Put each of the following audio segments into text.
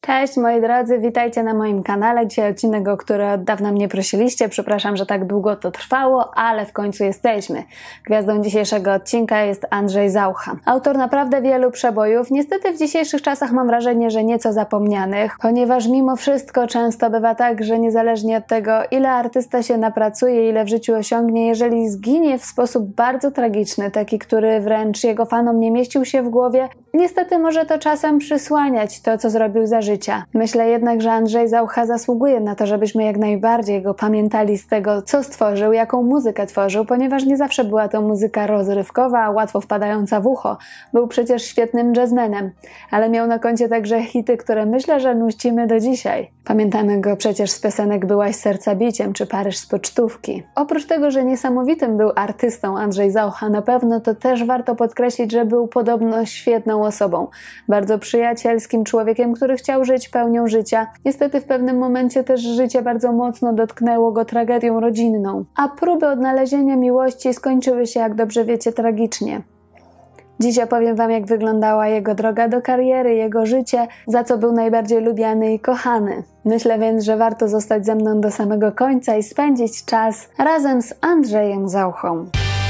Cześć moi drodzy, witajcie na moim kanale. Dzisiaj odcinek, o który od dawna mnie prosiliście. Przepraszam, że tak długo to trwało, ale w końcu jesteśmy. Gwiazdą dzisiejszego odcinka jest Andrzej Zaucha. Autor naprawdę wielu przebojów. Niestety w dzisiejszych czasach mam wrażenie, że nieco zapomnianych, ponieważ mimo wszystko często bywa tak, że niezależnie od tego, ile artysta się napracuje, ile w życiu osiągnie, jeżeli zginie w sposób bardzo tragiczny, taki, który wręcz jego fanom nie mieścił się w głowie, niestety może to czasem przysłaniać to, co zrobił za życia. Myślę jednak, że Andrzej Zaucha zasługuje na to, żebyśmy jak najbardziej go pamiętali z tego, co stworzył, jaką muzykę tworzył, ponieważ nie zawsze była to muzyka rozrywkowa, łatwo wpadająca w ucho. Był przecież świetnym jazzmenem, ale miał na koncie także hity, które myślę, że nucimy do dzisiaj. Pamiętamy go przecież z piosenek Byłaś serca biciem czy Paryż z pocztówki. Oprócz tego, że niesamowitym był artystą Andrzej Zaucha na pewno, to też warto podkreślić, że był podobno świetną osobą. Bardzo przyjacielskim człowiekiem, który chciał żyć pełnią życia. Niestety w pewnym momencie też życie bardzo mocno dotknęło go tragedią rodzinną, a próby odnalezienia miłości skończyły się, jak dobrze wiecie, tragicznie. Dziś opowiem wam, jak wyglądała jego droga do kariery, jego życie, za co był najbardziej lubiany i kochany. Myślę więc, że warto zostać ze mną do samego końca i spędzić czas razem z Andrzejem Zauchą.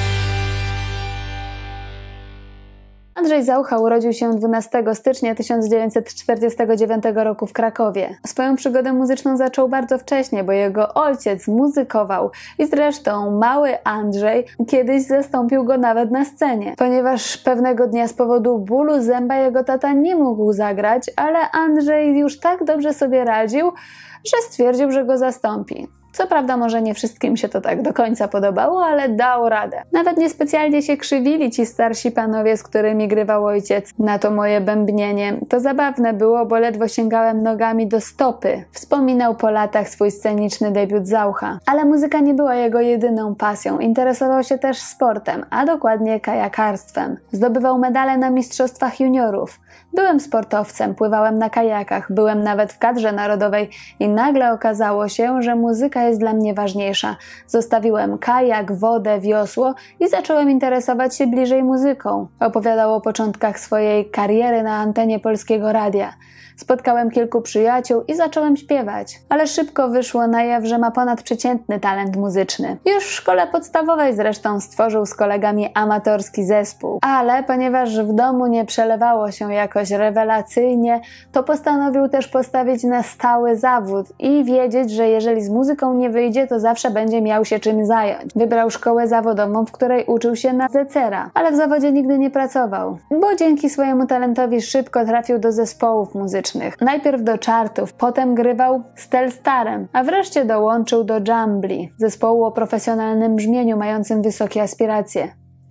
Andrzej Zaucha urodził się 12 stycznia 1949 roku w Krakowie. Swoją przygodę muzyczną zaczął bardzo wcześnie, bo jego ojciec muzykował i zresztą mały Andrzej kiedyś zastąpił go nawet na scenie. Ponieważ pewnego dnia z powodu bólu zęba jego tata nie mógł zagrać, ale Andrzej już tak dobrze sobie radził, że stwierdził, że go zastąpi. Co prawda może nie wszystkim się to tak do końca podobało, ale dał radę. Nawet niespecjalnie się krzywili ci starsi panowie, z którymi grywał ojciec na to moje bębnienie. To zabawne było, bo ledwo sięgałem nogami do stopy. Wspominał po latach swój sceniczny debiut Zaucha. Ale muzyka nie była jego jedyną pasją. Interesował się też sportem, a dokładnie kajakarstwem. Zdobywał medale na mistrzostwach juniorów. Byłem sportowcem, pływałem na kajakach, byłem nawet w kadrze narodowej i nagle okazało się, że muzyka jest dla mnie ważniejsza. Zostawiłem kajak, wodę, wiosło i zacząłem interesować się bliżej muzyką. Opowiadał o początkach swojej kariery na antenie Polskiego Radia. Spotkałem kilku przyjaciół i zacząłem śpiewać. Ale szybko wyszło na jaw, że ma ponadprzeciętny talent muzyczny. Już w szkole podstawowej zresztą stworzył z kolegami amatorski zespół. Ale ponieważ w domu nie przelewało się jakoś rewelacyjnie, to postanowił też postawić na stały zawód i wiedzieć, że jeżeli z muzyką nie wyjdzie, to zawsze będzie miał się czym zająć. Wybrał szkołę zawodową, w której uczył się na zecera, ale w zawodzie nigdy nie pracował, bo dzięki swojemu talentowi szybko trafił do zespołów muzycznych. Najpierw do Czartów, potem grywał z Telstarem, a wreszcie dołączył do Jambli, zespołu o profesjonalnym brzmieniu mającym wysokie aspiracje.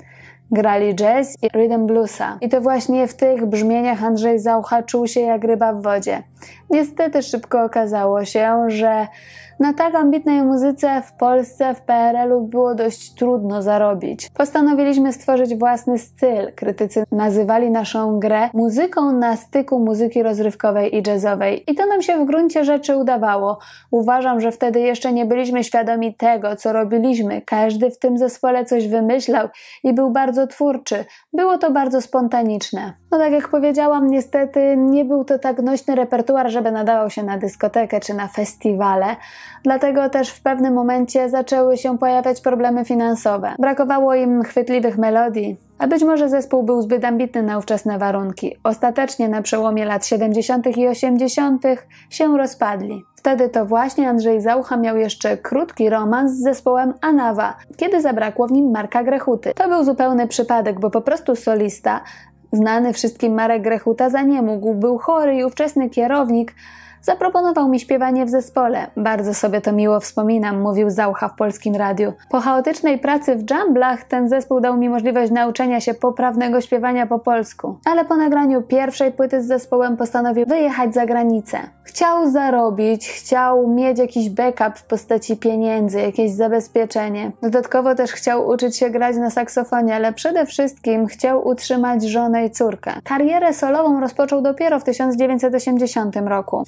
Grali jazz i rhythm bluesa. I to właśnie w tych brzmieniach Andrzej Zaucha czuł się jak ryba w wodzie. Niestety szybko okazało się, że na tak ambitnej muzyce w Polsce, w PRL-u było dość trudno zarobić. Postanowiliśmy stworzyć własny styl. Krytycy nazywali naszą grę muzyką na styku muzyki rozrywkowej i jazzowej. I to nam się w gruncie rzeczy udawało. Uważam, że wtedy jeszcze nie byliśmy świadomi tego, co robiliśmy. Każdy w tym zespole coś wymyślał i był bardzo twórczy. Było to bardzo spontaniczne. No tak jak powiedziałam, niestety nie był to tak nośny repertuar, żeby nadawał się na dyskotekę czy na festiwale. Dlatego też w pewnym momencie zaczęły się pojawiać problemy finansowe. Brakowało im chwytliwych melodii, a być może zespół był zbyt ambitny na ówczesne warunki. Ostatecznie na przełomie lat 70. i 80. się rozpadli. Wtedy to właśnie Andrzej Zaucha miał jeszcze krótki romans z zespołem Anawa, kiedy zabrakło w nim Marka Grechuty. To był zupełny przypadek, bo po prostu solista, znany wszystkim Marek Grechuta, zaniemógł, był chory i ówczesny kierownik zaproponował mi śpiewanie w zespole. Bardzo sobie to miło wspominam, mówił Zaucha w Polskim Radiu. Po chaotycznej pracy w Jamblach ten zespół dał mi możliwość nauczenia się poprawnego śpiewania po polsku. Ale po nagraniu pierwszej płyty z zespołem postanowił wyjechać za granicę. Chciał zarobić, chciał mieć jakiś backup w postaci pieniędzy, jakieś zabezpieczenie. Dodatkowo też chciał uczyć się grać na saksofonie, ale przede wszystkim chciał utrzymać żonę i córkę. Karierę solową rozpoczął dopiero w 1980 roku. W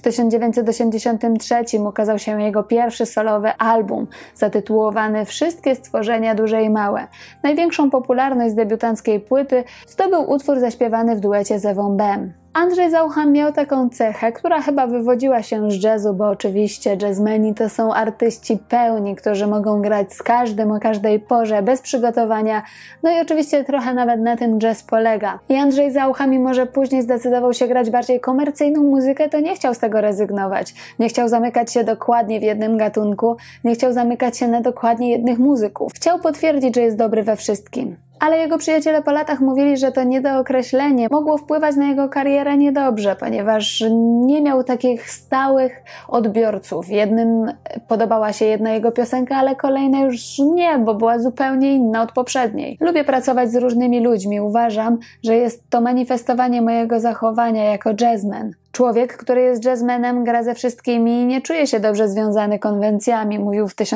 1983 ukazał się jego pierwszy solowy album, zatytułowany Wszystkie stworzenia duże i małe. Największą popularność z debiutanckiej płyty zdobył utwór zaśpiewany w duecie z Ewą Bem. Andrzej Zaucha miał taką cechę, która chyba wywodziła się z jazzu, bo oczywiście jazzmeni to są artyści pełni, którzy mogą grać z każdym o każdej porze, bez przygotowania, no i oczywiście trochę nawet na tym jazz polega. I Andrzej Zaucha, mimo że później zdecydował się grać bardziej komercyjną muzykę, to nie chciał z tego rezygnować. Nie chciał zamykać się dokładnie w jednym gatunku, nie chciał zamykać się na dokładnie jednych muzyków. Chciał potwierdzić, że jest dobry we wszystkim. Ale jego przyjaciele po latach mówili, że to niedookreślenie mogło wpływać na jego karierę niedobrze, ponieważ nie miał takich stałych odbiorców. Jednym podobała się jedna jego piosenka, ale kolejna już nie, bo była zupełnie inna od poprzedniej. Lubię pracować z różnymi ludźmi. Uważam, że jest to manifestowanie mojego zachowania jako jazzman. Człowiek, który jest jazzmenem, gra ze wszystkimi i nie czuje się dobrze związany konwencjami, mówił w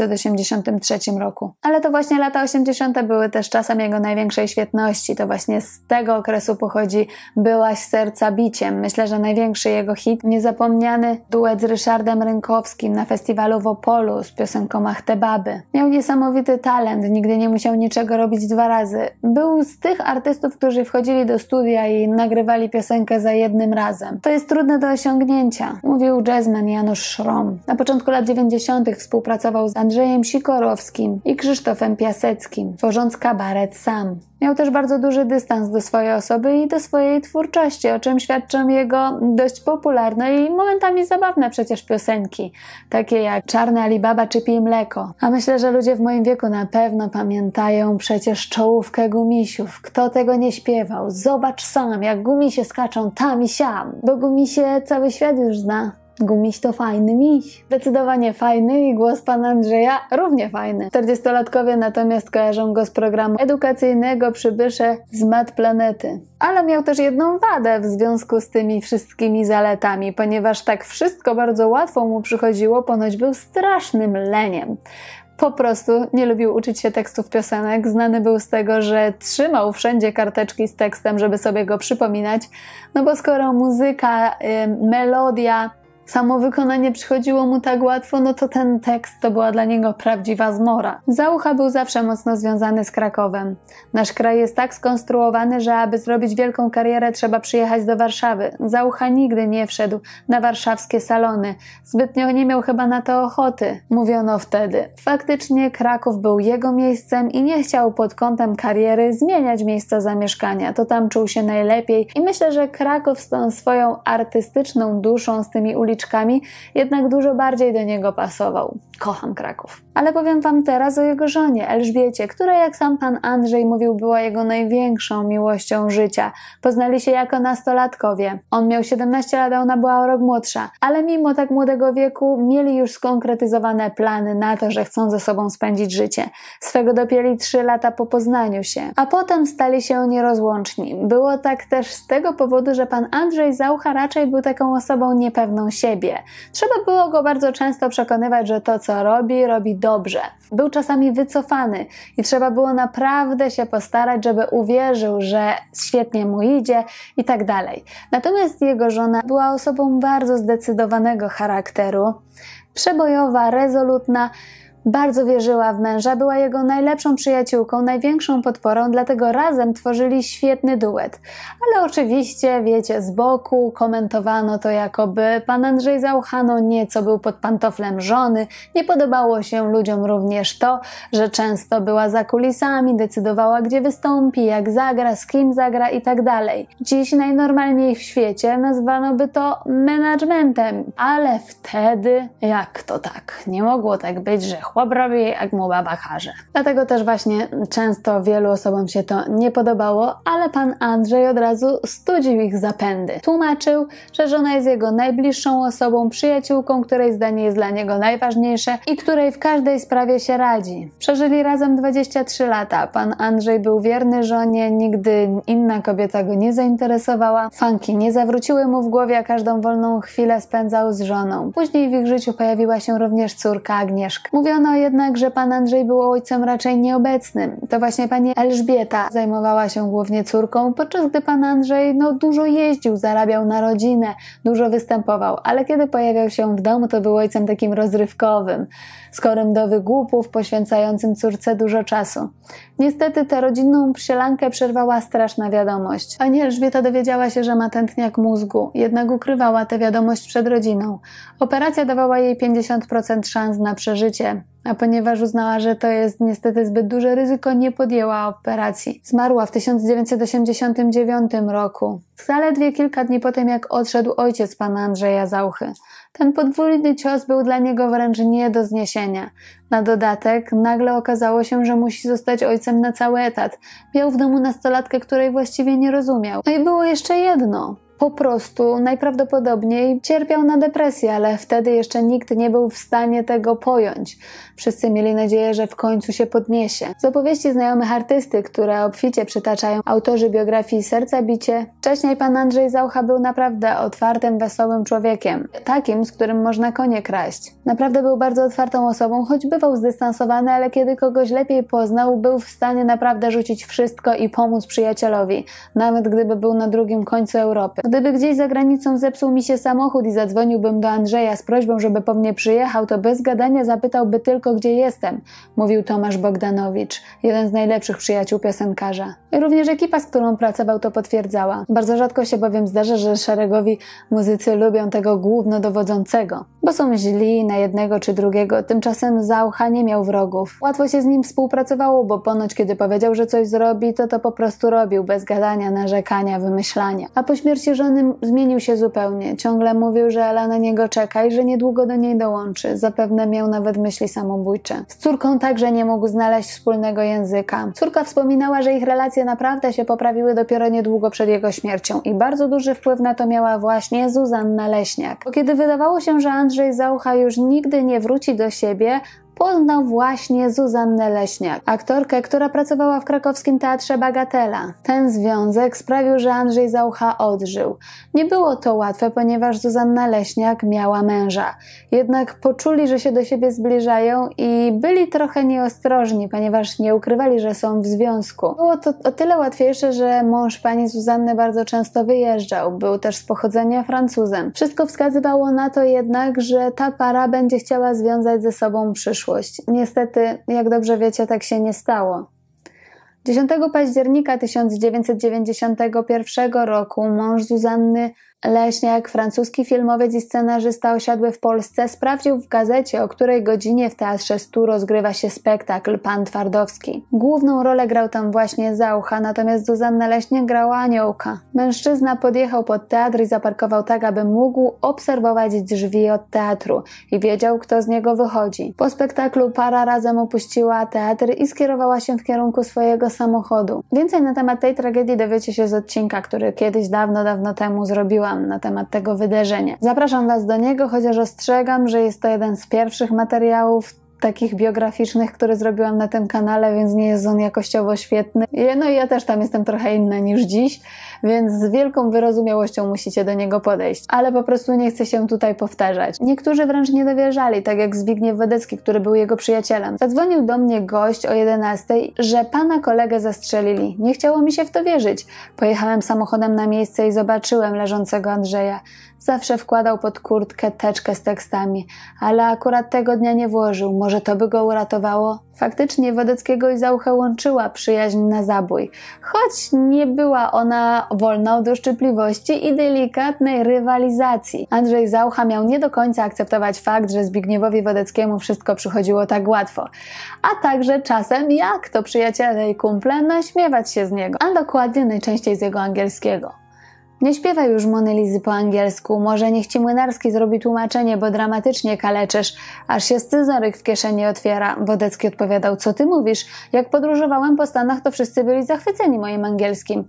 1983 roku. Ale to właśnie lata 80. były też czasem jego największej świetności. To właśnie z tego okresu pochodzi Byłaś serca biciem. Myślę, że największy jego hit, niezapomniany duet z Ryszardem Rynkowskim na festiwalu w Opolu z piosenką Ach te baby. Miał niesamowity talent, nigdy nie musiał niczego robić dwa razy. Był z tych artystów, którzy wchodzili do studia i nagrywali piosenkę za jednym razem. To jest trudne do osiągnięcia, mówił jazzman Janusz Szrom. Na początku lat 90. współpracował z Andrzejem Sikorowskim i Krzysztofem Piaseckim, tworząc kabaret Sam. Miał też bardzo duży dystans do swojej osoby i do swojej twórczości, o czym świadczą jego dość popularne i momentami zabawne przecież piosenki, takie jak Czarny Alibaba czy Pij mleko. A myślę, że ludzie w moim wieku na pewno pamiętają przecież Czołówkę Gumisiów. Kto tego nie śpiewał? Zobacz sam, jak gumisie skaczą tam i siam, bo gumisie cały świat już zna. Gumiś to fajny miś. Zdecydowanie fajny i głos pana Andrzeja równie fajny. 40-latkowie natomiast kojarzą go z programu edukacyjnego Przybysze z Mat Planety. Ale miał też jedną wadę w związku z tymi wszystkimi zaletami, ponieważ tak wszystko bardzo łatwo mu przychodziło, ponoć był strasznym leniem. Po prostu nie lubił uczyć się tekstów piosenek, znany był z tego, że trzymał wszędzie karteczki z tekstem, żeby sobie go przypominać, no bo skoro muzyka, melodia, samo wykonanie przychodziło mu tak łatwo, no to ten tekst to była dla niego prawdziwa zmora. Zaucha był zawsze mocno związany z Krakowem. Nasz kraj jest tak skonstruowany, że aby zrobić wielką karierę, trzeba przyjechać do Warszawy. Zaucha nigdy nie wszedł na warszawskie salony. Zbytnio nie miał chyba na to ochoty, mówiono wtedy. Faktycznie Kraków był jego miejscem i nie chciał pod kątem kariery zmieniać miejsca zamieszkania. To tam czuł się najlepiej i myślę, że Kraków z tą swoją artystyczną duszą, z tymi uliczkami, jednak dużo bardziej do niego pasował. Kocham Kraków. Ale powiem wam teraz o jego żonie, Elżbiecie, która, jak sam pan Andrzej mówił, była jego największą miłością życia. Poznali się jako nastolatkowie. On miał 17 lat, a ona była o rok młodsza. Ale mimo tak młodego wieku mieli już skonkretyzowane plany na to, że chcą ze sobą spędzić życie. Swego dopięli 3 lata po poznaniu się. A potem stali się nierozłączni. Było tak też z tego powodu, że pan Andrzej Zaucha raczej był taką osobą niepewną siebie. Trzeba było go bardzo często przekonywać, że to, co robi, robi dobrze. Był czasami wycofany i trzeba było naprawdę się postarać, żeby uwierzył, że świetnie mu idzie i tak dalej. Natomiast jego żona była osobą bardzo zdecydowanego charakteru, przebojowa, rezolutna, bardzo wierzyła w męża, była jego najlepszą przyjaciółką, największą podporą, dlatego razem tworzyli świetny duet. Ale oczywiście, wiecie, z boku komentowano to, jakoby pan Andrzej Zaucha nieco był pod pantoflem żony. Nie podobało się ludziom również to, że często była za kulisami, decydowała, gdzie wystąpi, jak zagra, z kim zagra i tak dalej. Dziś najnormalniej w świecie nazwano by to managementem, ale wtedy, jak to tak? Nie mogło tak być, że chłop robi, jak mu baba każe. Dlatego też właśnie często wielu osobom się to nie podobało, ale pan Andrzej od razu studził ich zapędy. Tłumaczył, że żona jest jego najbliższą osobą, przyjaciółką, której zdanie jest dla niego najważniejsze i której w każdej sprawie się radzi. Przeżyli razem 23 lata. Pan Andrzej był wierny żonie, nigdy inna kobieta go nie zainteresowała. Fanki nie zawróciły mu w głowie, a każdą wolną chwilę spędzał z żoną. Później w ich życiu pojawiła się również córka Agnieszka. Mówiono, Uważano jednak, że pan Andrzej był ojcem raczej nieobecnym. To właśnie pani Elżbieta zajmowała się głównie córką, podczas gdy pan Andrzej dużo jeździł, zarabiał na rodzinę, dużo występował, ale kiedy pojawiał się w domu, to był ojcem takim rozrywkowym, skorym do wygłupów, poświęcającym córce dużo czasu. Niestety tę rodzinną sielankę przerwała straszna wiadomość. Pani Elżbieta dowiedziała się, że ma tętniak mózgu, jednak ukrywała tę wiadomość przed rodziną. Operacja dawała jej 50% szans na przeżycie, a ponieważ uznała, że to jest niestety zbyt duże ryzyko, nie podjęła operacji. Zmarła w 1989 roku, zaledwie kilka dni po tym, jak odszedł ojciec pana Andrzeja Zauchy. Ten podwójny cios był dla niego wręcz nie do zniesienia. Na dodatek nagle okazało się, że musi zostać ojcem na cały etat. Miał w domu nastolatkę, której właściwie nie rozumiał. No i było jeszcze jedno. Po prostu najprawdopodobniej cierpiał na depresję, ale wtedy jeszcze nikt nie był w stanie tego pojąć. Wszyscy mieli nadzieję, że w końcu się podniesie. Z opowieści znajomych artysty, które obficie przytaczają autorzy biografii Serca bicie, wcześniej pan Andrzej Zaucha był naprawdę otwartym, wesołym człowiekiem. Takim, z którym można konie kraść. Naprawdę był bardzo otwartą osobą, choć bywał zdystansowany, ale kiedy kogoś lepiej poznał, był w stanie naprawdę rzucić wszystko i pomóc przyjacielowi, nawet gdyby był na drugim końcu Europy. Gdyby gdzieś za granicą zepsuł mi się samochód i zadzwoniłbym do Andrzeja z prośbą, żeby po mnie przyjechał, to bez gadania zapytałby tylko, gdzie jestem, mówił Tomasz Bogdanowicz, jeden z najlepszych przyjaciół piosenkarza. I również ekipa, z którą pracował, to potwierdzała. Bardzo rzadko się bowiem zdarza, że szeregowi muzycy lubią tego głównodowodzącego, bo są źli na jednego czy drugiego. Tymczasem Zaucha nie miał wrogów. Łatwo się z nim współpracowało, bo ponoć kiedy powiedział, że coś zrobi, to po prostu robił, bez gadania, narzekania, wymyślania. A po śmierci żony zmienił się zupełnie. Ciągle mówił, że Ela na niego czeka i że niedługo do niej dołączy. Zapewne miał nawet myśli samobójcze. Z córką także nie mógł znaleźć wspólnego języka. Córka wspominała, że ich relacje naprawdę się poprawiły dopiero niedługo przed jego śmiercią i bardzo duży wpływ na to miała właśnie Zuzanna Leśniak. Bo kiedy wydawało się, że Andrzej Zaucha już nigdy nie wróci do siebie, poznał właśnie Zuzannę Leśniak, aktorkę, która pracowała w krakowskim Teatrze Bagatela. Ten związek sprawił, że Andrzej Zaucha odżył. Nie było to łatwe, ponieważ Zuzanna Leśniak miała męża. Jednak poczuli, że się do siebie zbliżają i byli trochę nieostrożni, ponieważ nie ukrywali, że są w związku. Było to o tyle łatwiejsze, że mąż pani Zuzanny bardzo często wyjeżdżał. Był też z pochodzenia Francuzem. Wszystko wskazywało na to jednak, że ta para będzie chciała związać ze sobą przyszłość. Niestety, jak dobrze wiecie, tak się nie stało. 10 października 1991 roku mąż Zuzanny Leśniak, francuski filmowiec i scenarzysta osiadły w Polsce, sprawdził w gazecie, o której godzinie w Teatrze Stu rozgrywa się spektakl Pan Twardowski. Główną rolę grał tam właśnie Zaucha, natomiast Zuzanna Leśniak grała aniołka. Mężczyzna podjechał pod teatr i zaparkował tak, aby mógł obserwować drzwi od teatru i wiedział, kto z niego wychodzi. Po spektaklu para razem opuściła teatr i skierowała się w kierunku swojego samochodu. Więcej na temat tej tragedii dowiecie się z odcinka, który kiedyś dawno temu zrobiłam na temat tego wydarzenia. Zapraszam Was do niego, chociaż ostrzegam, że jest to jeden z pierwszych materiałów takich biograficznych, które zrobiłam na tym kanale, więc nie jest on jakościowo świetny. No i ja też tam jestem trochę inna niż dziś, więc z wielką wyrozumiałością musicie do niego podejść. Ale po prostu nie chcę się tutaj powtarzać. Niektórzy wręcz nie dowierzali, tak jak Zbigniew Wodecki, który był jego przyjacielem. Zadzwonił do mnie gość o 11, że pana kolegę zastrzelili. Nie chciało mi się w to wierzyć. Pojechałem samochodem na miejsce i zobaczyłem leżącego Andrzeja. Zawsze wkładał pod kurtkę teczkę z tekstami, ale akurat tego dnia nie włożył. Może to by go uratowało? Faktycznie Wodeckiego i Zauchę łączyła przyjaźń na zabój, choć nie była ona wolna od uszczypliwości i delikatnej rywalizacji. Andrzej Zaucha miał nie do końca akceptować fakt, że Zbigniewowi Wodeckiemu wszystko przychodziło tak łatwo, a także czasem, jak to przyjaciele i kumple, naśmiewać się z niego, a dokładnie najczęściej z jego angielskiego. Nie śpiewaj już Mony Lizy po angielsku, może niech ci Młynarski zrobi tłumaczenie, bo dramatycznie kaleczysz, aż się scyzoryk w kieszeni otwiera. Wodecki odpowiadał, co ty mówisz? Jak podróżowałem po Stanach, to wszyscy byli zachwyceni moim angielskim.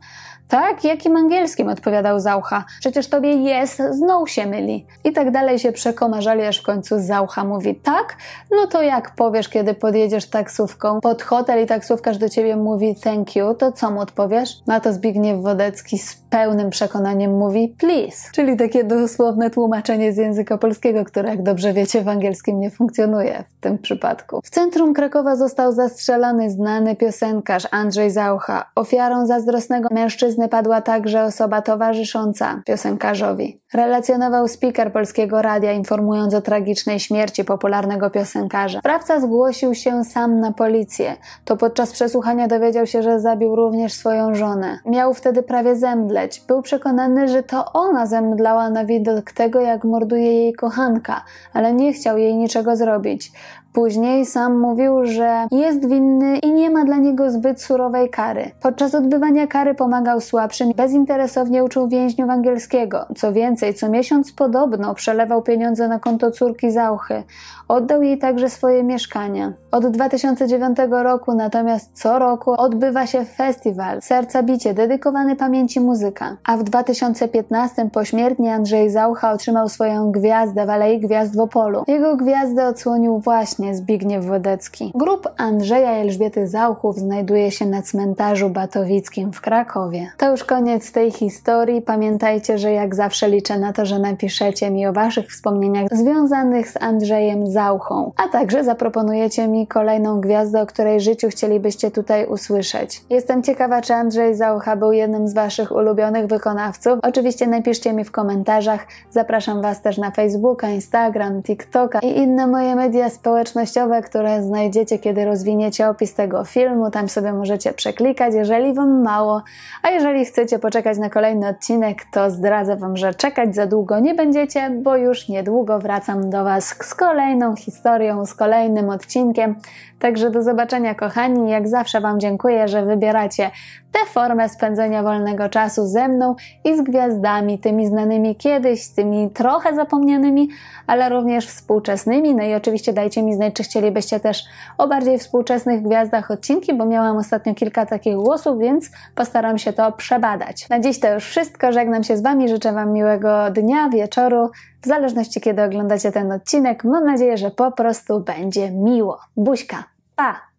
Tak, jakim angielskim? Odpowiadał Zaucha. Przecież tobie jest, znowu się myli. I tak dalej się przekomarzali, aż w końcu Zaucha mówi: tak? No to jak powiesz, kiedy podjedziesz taksówką pod hotel i taksówkarz do ciebie mówi thank you, to co mu odpowiesz? Na to Zbigniew Wodecki z pełnym przekonaniem mówi please. Czyli takie dosłowne tłumaczenie z języka polskiego, które, jak dobrze wiecie, w angielskim nie funkcjonuje w tym przypadku. W centrum Krakowa został zastrzelony znany piosenkarz Andrzej Zaucha. Ofiarą zazdrosnego mężczyzny padła także osoba towarzysząca piosenkarzowi. Relacjonował speaker Polskiego Radia, informując o tragicznej śmierci popularnego piosenkarza. Sprawca zgłosił się sam na policję. To podczas przesłuchania dowiedział się, że zabił również swoją żonę. Miał wtedy prawie zemdleć. Był przekonany, że to ona zemdlała na widok tego, jak morduje jej kochanka, ale nie chciał jej niczego zrobić. Później sam mówił, że jest winny i nie ma dla niego zbyt surowej kary. Podczas odbywania kary pomagał słabszym, bezinteresownie uczył więźniów angielskiego. Co więcej, co miesiąc podobno przelewał pieniądze na konto córki Zauchy. Oddał jej także swoje mieszkania. Od 2009 roku natomiast co roku odbywa się festiwal Serca Bicie, dedykowany pamięci muzyka. A w 2015 pośmiertnie Andrzej Zaucha otrzymał swoją gwiazdę w Alei Gwiazd w Opolu. Jego gwiazdę odsłonił właśnie Zbigniew Wodecki. Grób Andrzeja i Elżbiety Zauchów znajduje się na cmentarzu Batowickim w Krakowie. To już koniec tej historii. Pamiętajcie, że jak zawsze liczę na to, że napiszecie mi o waszych wspomnieniach związanych z Andrzejem Zauchą, a także zaproponujecie mi kolejną gwiazdę, o której życiu chcielibyście tutaj usłyszeć. Jestem ciekawa, czy Andrzej Zaucha był jednym z waszych ulubionych wykonawców. Oczywiście napiszcie mi w komentarzach. Zapraszam was też na Facebooka, Instagram, TikToka i inne moje media społecznościowe, które znajdziecie, kiedy rozwiniecie opis tego filmu. Tam sobie możecie przeklikać, jeżeli wam mało. A jeżeli chcecie poczekać na kolejny odcinek, to zdradzę wam, że czekać za długo nie będziecie, bo już niedługo wracam do was z kolejną historią, z kolejnym odcinkiem. Także do zobaczenia, kochani. Jak zawsze wam dziękuję, że wybieracie tę formę spędzenia wolnego czasu ze mną i z gwiazdami, tymi znanymi kiedyś, tymi trochę zapomnianymi, ale również współczesnymi. No i oczywiście dajcie mi znać, czy chcielibyście też o bardziej współczesnych gwiazdach odcinki, bo miałam ostatnio kilka takich głosów, więc postaram się to przebadać. Na dziś to już wszystko. Żegnam się z wami, życzę wam miłego dnia, wieczoru, w zależności kiedy oglądacie ten odcinek. Mam nadzieję, że po prostu będzie miło. Buźka! Pa!